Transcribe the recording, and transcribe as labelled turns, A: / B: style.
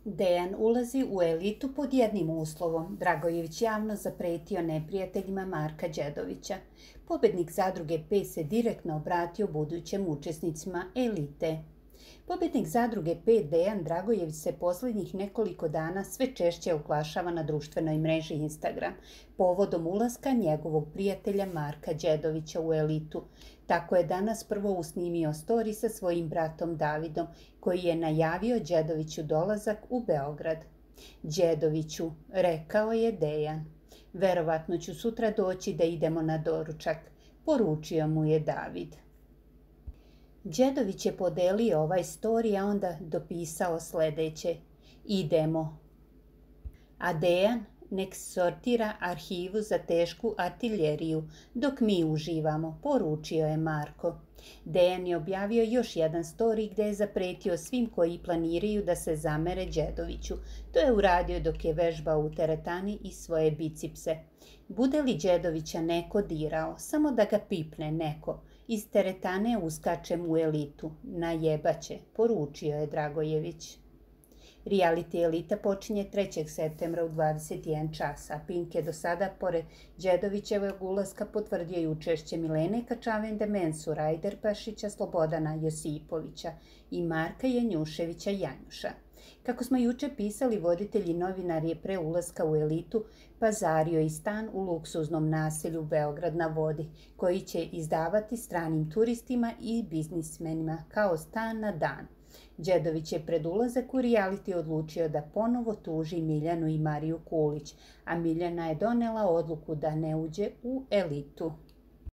A: Dejan ulazi u elitu pod jednim uslovom. Dragojević javno zapretio neprijateljima Marka Đedovića. Pobednik zadruge P se direktno obratio budućim učesnicima elite. Pobednik zadruge P Dejan Dragojević se posljednjih nekoliko dana sve češće oglašava na društvenoj mreži Instagram povodom ulaska njegovog prijatelja Marka Đedovića u elitu. Tako je danas prvo usnimio story sa svojim bratom Davidom, koji je najavio Đedoviću dolazak u Beograd. Đedoviću, rekao je Dejan, verovatno ću sutra doći da idemo na doručak, poručio mu je David. Đedović je podelio ovaj story, a onda dopisao sledeće: idemo. A Dejan nek sortira arhivu za tešku artiljeriju, dok mi uživamo, poručio je Marko. Dejan je objavio još jedan story gde je zapretio svim koji planiraju da se zamere Đedoviću. To je uradio dok je vežbao u teretani i svoje bicipse. Bude li Đedovića neko dirao, samo da ga pipne neko. Iz teretane uskačem u elitu, najebaće, poručio je Dragojević. Reality elita počinje 3. septembra u 21 časa. Pink je do sada, pored Đedovićevog ulaska, potvrdio i učešće Milene Kačavende, Mensu Rajderpašića, Slobodana Josipovića i Marka Janjuševića Janjuša. Kako smo juče pisali, voditelj i novinar je pre ulaska u elitu pazario i stan u luksuznom naselju Beograd na vodi, koji će izdavati stranim turistima i biznismenima kao stan na dan. Đedović je pred ulazak u reality odlučio da ponovo tuži Miljanu i Mariju Kulić, a Miljana je donela odluku da ne uđe u elitu.